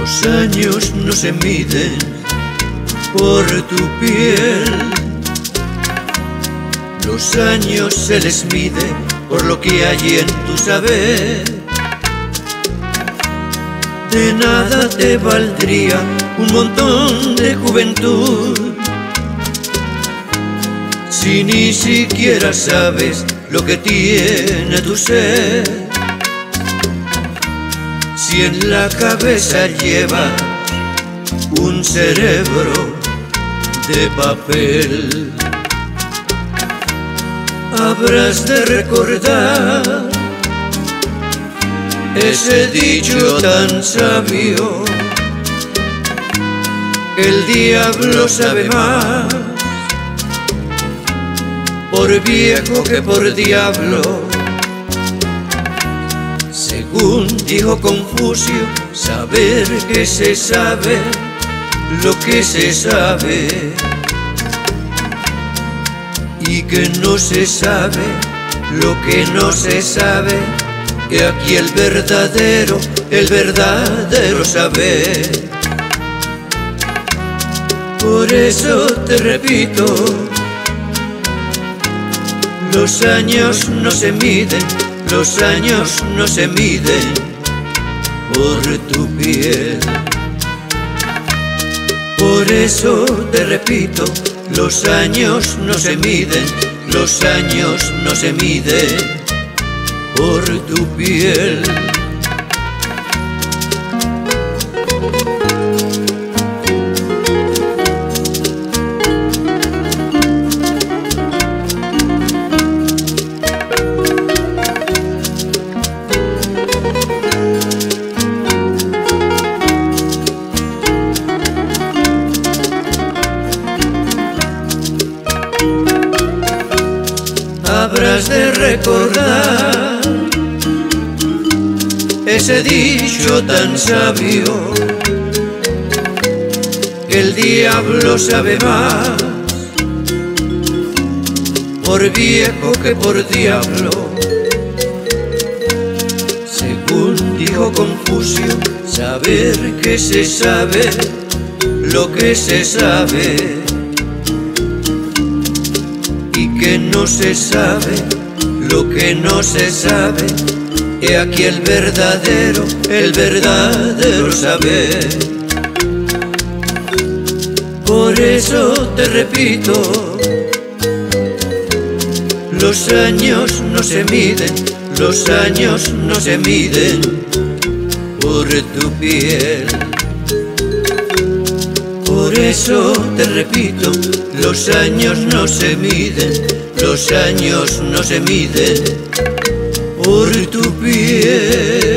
Los años no se miden por tu piel, los años se les mide por lo que hay en tu saber. De nada te valdría un montón de juventud si ni siquiera sabes lo que tiene tu ser. Si en la cabeza lleva un cerebro de papel, habrás de recordar ese dicho tan sabio, que el diablo sabe más por viejo que por diablo. Según dijo Confucio, saber que se sabe lo que se sabe, y que no se sabe lo que no se sabe, que aquí el verdadero saber. Por eso te repito, los años no se miden, los años no se miden por tu piel. Por eso te repito, los años no se miden, los años no se miden por tu piel. Habrás de recordar ese dicho tan sabio, que el diablo sabe más por viejo que por diablo. Según dijo Confucio, saber que se sabe lo que se sabe, y que no se sabe lo que no se sabe, he aquí el verdadero saber. Por eso te repito, los años no se miden, los años no se miden por tu piel. Por eso te repito, los años no se miden, los años no se miden por tu piel.